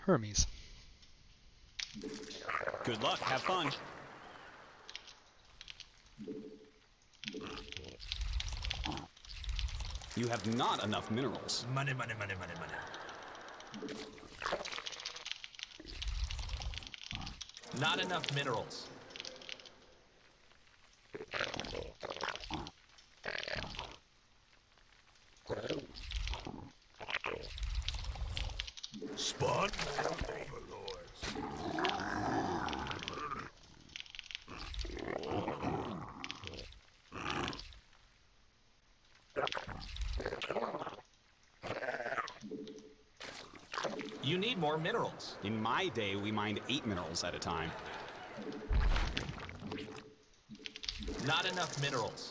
Hermes. Good luck. Have fun. You have not enough minerals. Money, money, money, money, money. Not enough minerals. Spawn overlords. You need more minerals. In my day, we mined 8 minerals at a time. Not enough minerals.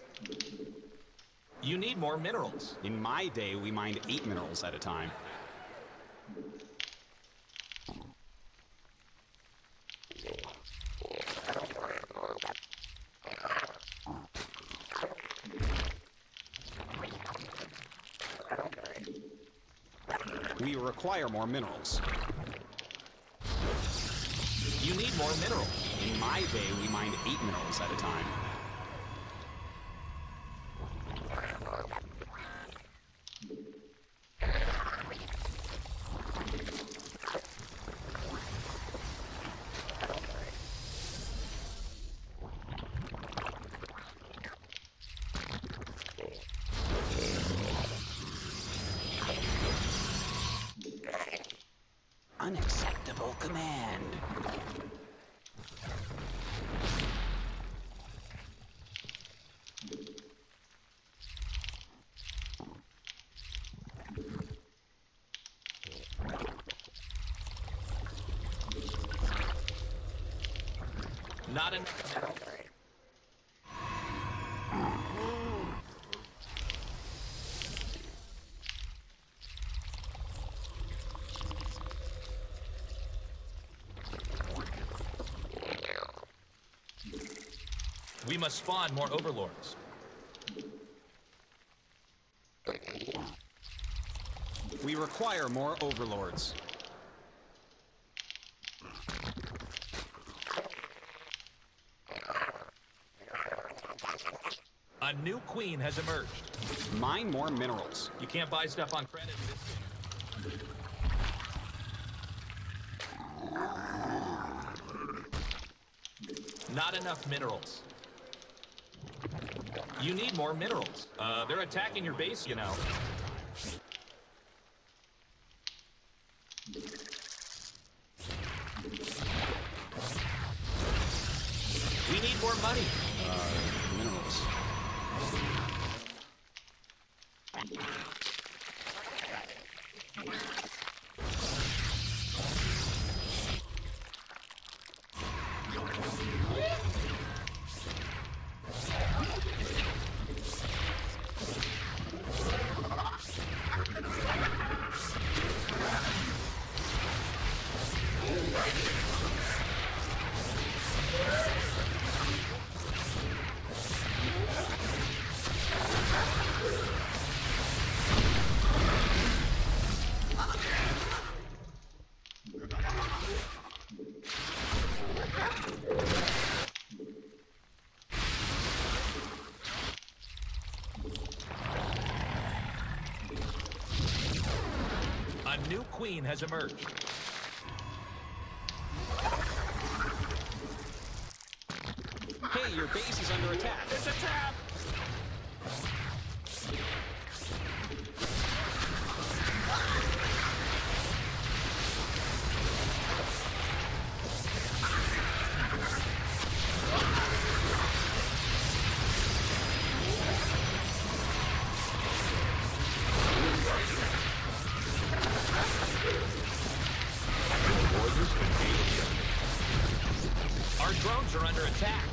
You need more minerals. In my day, we mined 8 minerals at a time. We require more minerals. You need more minerals. In my day, we mined 8 minerals at a time. Unacceptable command. Not in. We must spawn more overlords. We require more overlords. A new queen has emerged. Mine more minerals. You can't buy stuff on credit in this game. Not enough minerals. You need more minerals. They're attacking your base, you know. We need more money. Minerals. A new queen has emerged. Hey, your base is under attack. It's a trap! Our drones are under attack.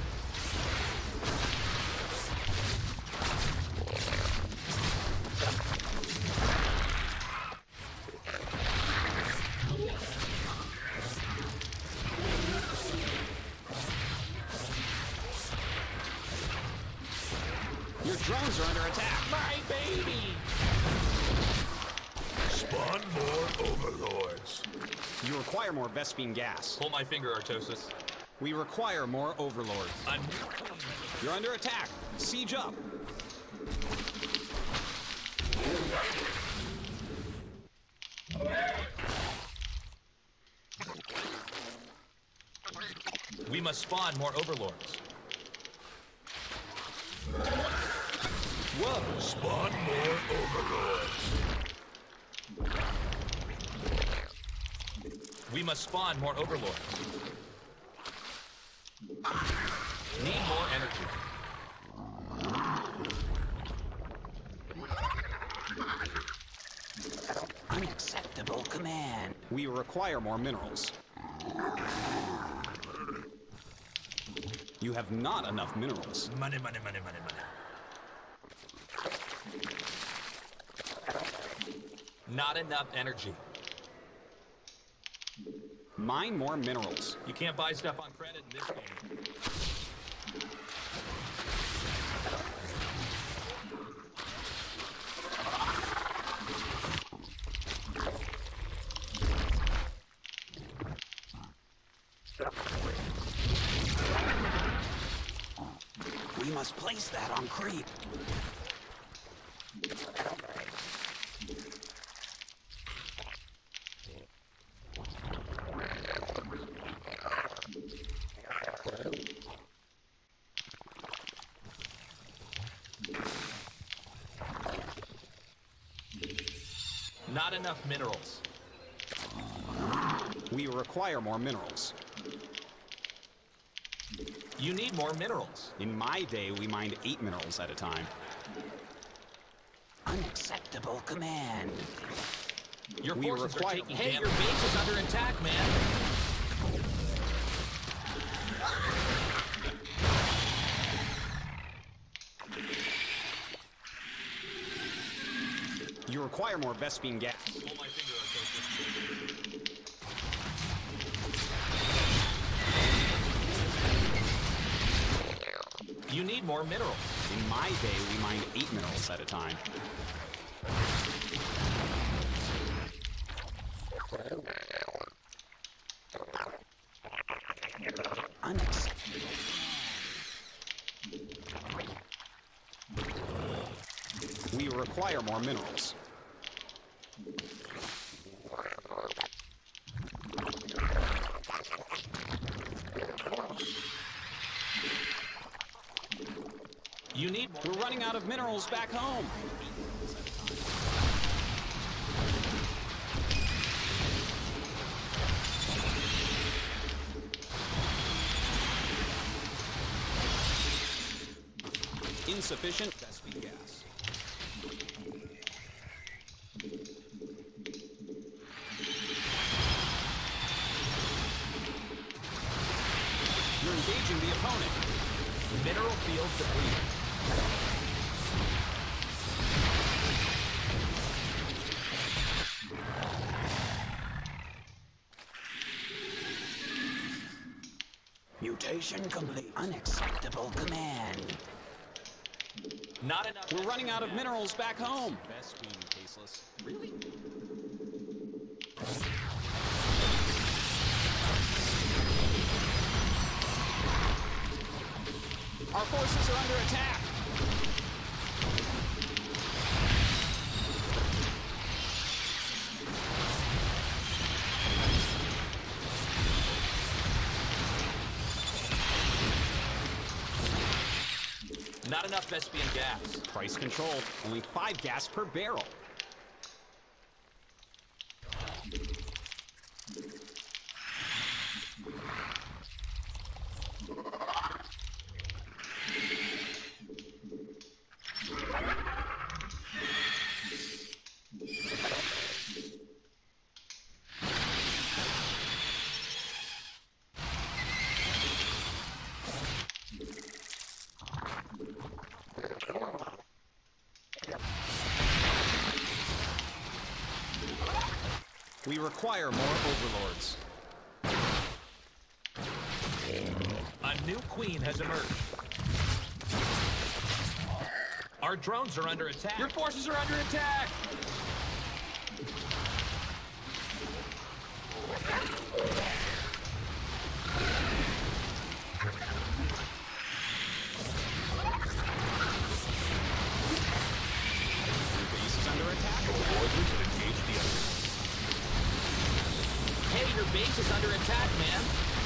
Your drones are under attack. My baby! Spawn more overlords. You require more Vespene gas. Pull my finger, Artosis. We require more overlords. A new queen. You're under attack. Siege up. We must spawn more overlords. Whoa! Spawn more overlords. We must spawn more overlords. Need more energy. Unacceptable command. We require more minerals. You have not enough minerals. Money, money, money, money, money. Not enough energy. Mine more minerals. You can't buy stuff on credit in this game. We must place that on creep. Not enough minerals. We require more minerals. You need more minerals. In my day, we mined 8 minerals at a time. Unacceptable command. Your We forces are require- taking Hey, damage. Your base is under attack, man. You require more Vespene gas. Pull my finger, Artosis. You need more minerals. In my day, we mined 8 minerals at a time. Unacceptable. We require more minerals. You need more. We're running out of minerals back home. Insufficient Vespene gas. You're engaging the opponent. Mineral field depleted. Mutation complete. Unacceptable command. Not enough. We're running out of minerals back home. Vespene tasteless. Really? Our forces are under attack. Not enough Vespene gas. Price controlled. Only 5 gas per barrel. We require more overlords. A new queen has emerged. Our drones are under attack. Your forces are under attack. your base is under attack, man.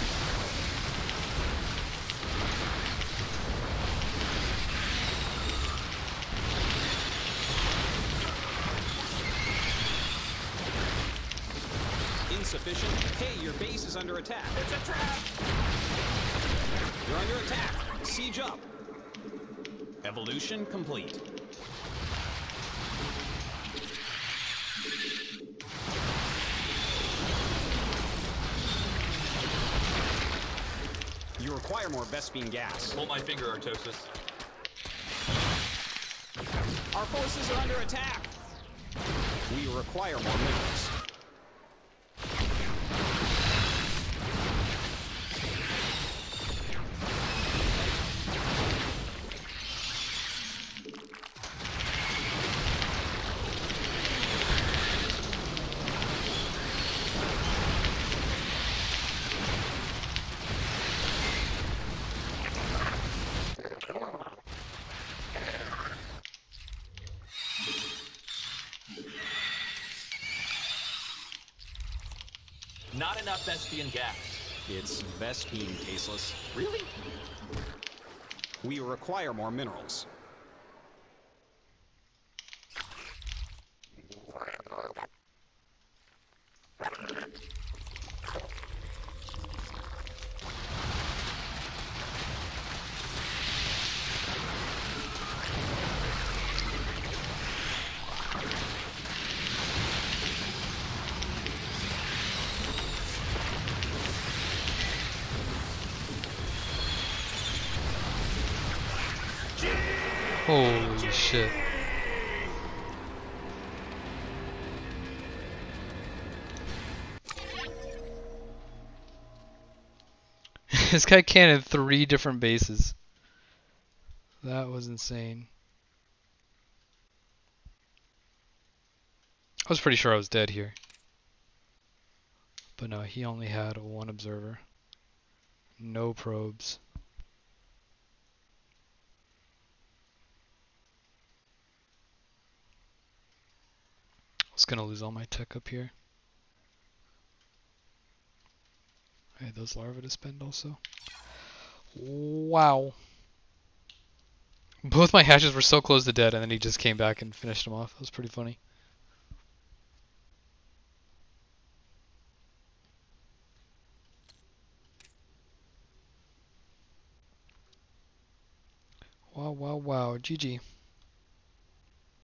Insufficient. Hey, your base is under attack. It's a trap! You're under attack. Siege up. Evolution complete. You require more Vespene gas. Pull my finger, Artosis. Our forces are under attack. We require more minerals. Not enough Vespene gas. It's Vespene, Tasteless. Really? We require more minerals. Holy shit. This guy cannoned 3 different bases. That was insane. I was pretty sure I was dead here. But no, he only had 1 observer. No probes. I was gonna lose all my tech up here. I had those larvae to spend also. Wow. Both my hatches were so close to dead and then he just came back and finished them off. That was pretty funny. Wow, wow, wow. GG.